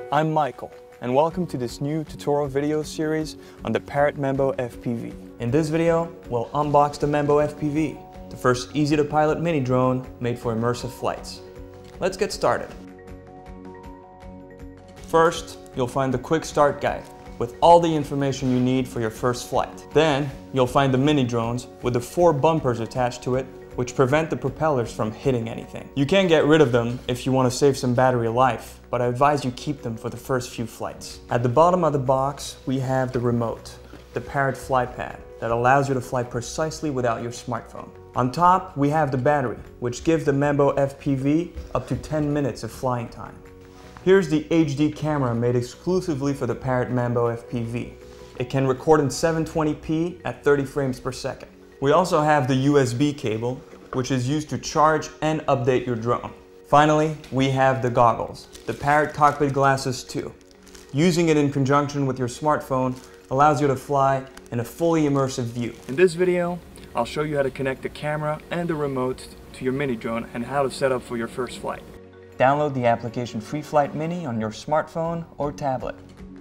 I'm Michael, and welcome to this new tutorial video series on the Parrot MAMBO FPV. In this video, we'll unbox the MAMBO FPV, the first easy-to-pilot mini drone made for immersive flights. Let's get started. First, you'll find the quick start guide with all the information you need for your first flight. Then, you'll find the mini drones with the 4 bumpers attached to it which prevent the propellers from hitting anything. You can get rid of them if you want to save some battery life, but I advise you keep them for the first few flights. At the bottom of the box, we have the remote, the Parrot FlyPad, that allows you to fly precisely without your smartphone. On top, we have the battery, which gives the MAMBO FPV up to 10 minutes of flying time. Here's the HD camera made exclusively for the Parrot MAMBO FPV. It can record in 720p at 30 frames per second. We also have the USB cable, which is used to charge and update your drone. Finally, we have the goggles, the Parrot Cockpit Glasses 2. Using it in conjunction with your smartphone allows you to fly in a fully immersive view. In this video, I'll show you how to connect the camera and the remote to your mini drone and how to set up for your first flight. Download the application FreeFlight Mini on your smartphone or tablet.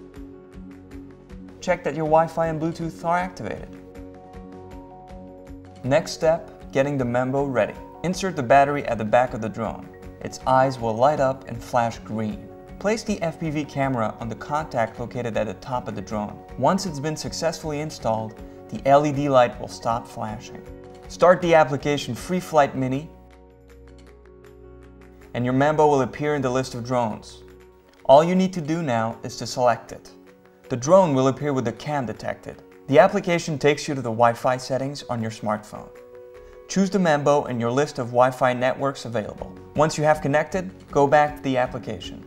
Check that your Wi-Fi and Bluetooth are activated. Next step, getting the MAMBO ready. Insert the battery at the back of the drone. Its eyes will light up and flash green. Place the FPV camera on the contact located at the top of the drone. Once it's been successfully installed, the LED light will stop flashing. Start the application FreeFlight Mini and your MAMBO will appear in the list of drones. All you need to do now is to select it. The drone will appear with the cam detected. The application takes you to the Wi-Fi settings on your smartphone. Choose the MAMBO in your list of Wi-Fi networks available. Once you have connected, go back to the application.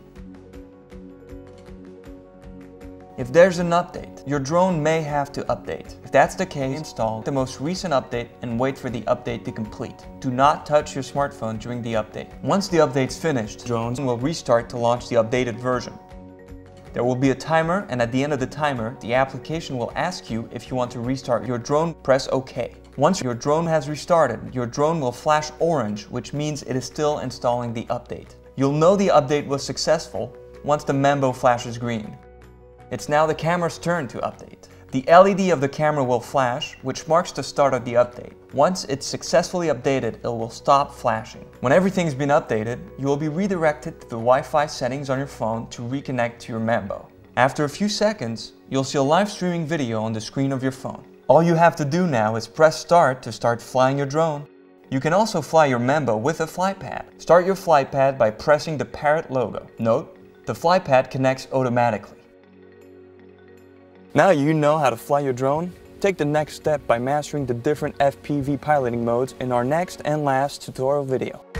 If there's an update, your drone may have to update. If that's the case, install the most recent update and wait for the update to complete. Do not touch your smartphone during the update. Once the update's finished, the drone will restart to launch the updated version. There will be a timer, and at the end of the timer, the application will ask you if you want to restart your drone. Press OK. Once your drone has restarted, your drone will flash orange, which means it is still installing the update. You'll know the update was successful once the MAMBO flashes green. It's now the camera's turn to update. The LED of the camera will flash, which marks the start of the update. Once it's successfully updated, it will stop flashing. When everything's been updated, you will be redirected to the Wi-Fi settings on your phone to reconnect to your MAMBO. After a few seconds, you'll see a live streaming video on the screen of your phone. All you have to do now is press start to start flying your drone. You can also fly your MAMBO with a FlyPad. Start your FlyPad by pressing the Parrot logo. Note, the FlyPad connects automatically. Now you know how to fly your drone. Take the next step by mastering the different FPV piloting modes in our next and last tutorial video.